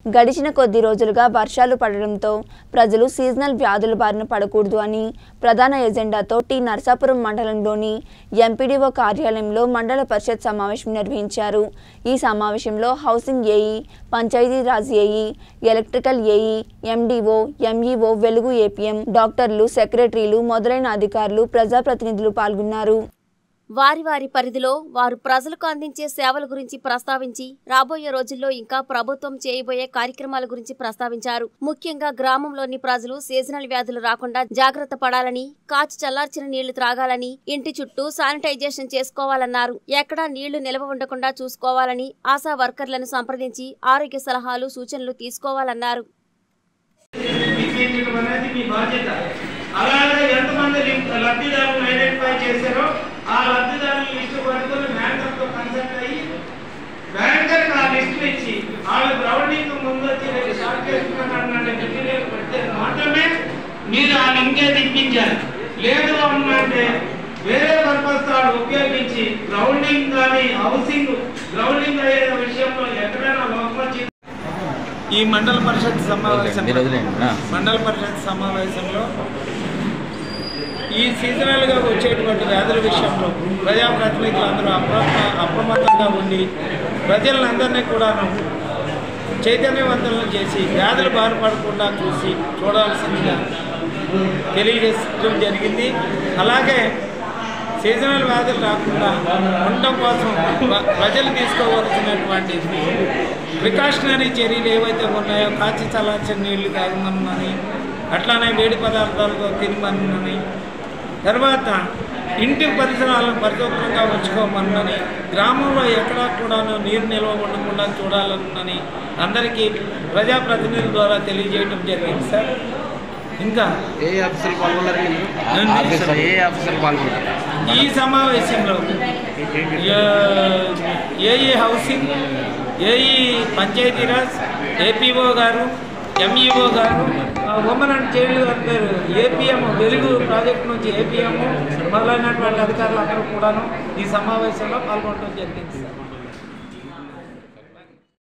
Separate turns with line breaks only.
గడిచిన కొద్ది రోజులుగా వర్షాలు పడడంతో ప్రజలు సీజనల్ వ్యాధుల బారిన పడకూడదు అని ప్రధాన ఎజెండాతో టి నరసాపురం మండలంలోని ఎంపీడీఓ కార్యాలయంలో మండల పరిషత్ సమావేశం నిర్వహించారు। ఈ సమావేశంలో housing AE, Panchayati Raj AE, electrical AE, MDO, MEO, Velugu APM, డాక్టర్లు, సెక్రటరీలు మొదలైన అధికారులు, ప్రజాప్రతినిధులు పాల్గొన్నారు।
వారి పరిధిలో వారు ప్రజలకు అందించే సేవల గురించి ప్రస్తావించి రాబోయే రోజుల్లో ఇంకా ప్రభుత్వం చేయబోయే కార్యక్రమాల గురించి ప్రస్తావించారు। ముఖ్యంగా గ్రామంలోని ప్రజలు సీజనల్ వ్యాధులు రాకుండా జాగ్రత్త పడాలని, కాచి చల్లార్చిన నీళ్లు త్రాగాలని, ఇంటి చుట్టూ శానిటైజేషన్ చేసుకోవాలన్నారు। ఎక్కడా నీళ్లు నిల్వ ఉండకుండా చూసుకోవాలని, ఆశా వర్కర్లను సంప్రదించి ఆరోగ్య సలహాలు, సూచనలు తీసుకోవాలన్నారు।
అలాగే ఎంతమంది లబ్ధిదారులను ఐడెంటిఫై చేశారో ఆ లబ్ధిదారుల లిస్టు పట్టుకొని బ్యాంకర్తో కన్సల్ట్ అయ్యి బ్యాంకర్కి ఆ లిస్టు ఇచ్చి వాళ్ళ గ్రౌండింగ్ ముందు వచ్చి రేపు స్టార్ట్ చేసుకున్నారంటే మెటీరియల్ పెడితే మాత్రమే మీరు ఆ లింకే తిప్పించాలి। లేదు అన్నంటే వేరే పర్పస్ వాళ్ళు ఉపయోగించి గ్రౌండింగ్ కానీ హౌసింగ్ గ్రౌండింగ్ అయ్యే విషయంలో ఎక్కడైనా లోపం వచ్చి ఈ మండల పరిషత్ సమావేశంలో ఈ సీజనల్గా వచ్చేటువంటి వ్యాధుల విషయంలో ప్రజాప్రతినిధులందరూ అప్రమత్తంగా ఉండి ప్రజలందరినీ కూడా చైతన్యవంతులను చేసి వ్యాధులు బారిపడకుండా చూడాల్సిందిగా తెలియజేయడం జరిగింది। అలాగే సీజనల్ వ్యాధులు రాకుండా ఉండటం కోసం ప్రజలు తీసుకోవాల్సినటువంటి ప్రికాషనరీ చర్యలు ఏవైతే ఉన్నాయో కాచి చల్లార్చిన నీళ్లు తాగమని, అట్లానే వేడి పదార్థాలతో తినమని, తర్వాత ఇంటి పరిసరాలను పరిశుభ్రంగా ఉంచుకోమని, గ్రామంలో ఎక్కడా కూడా నీరు నిల్వ ఉండకుండా చూడాలని అందరికీ ప్రజాప్రతినిధుల ద్వారా తెలియజేయడం జరిగింది సార్। ఇంకా ఈ సమావేశంలో AE housing, AE Panchayati Raj, APO గారు, ఎంఈఓ గారు, women and child welfare APM, Velugu project నుంచి ఏపీఎం మొదలైనటువంటి అధికారులు అందరూ కూడాను ఈ సమావేశంలో పాల్గొనడం జరిగింది సార్।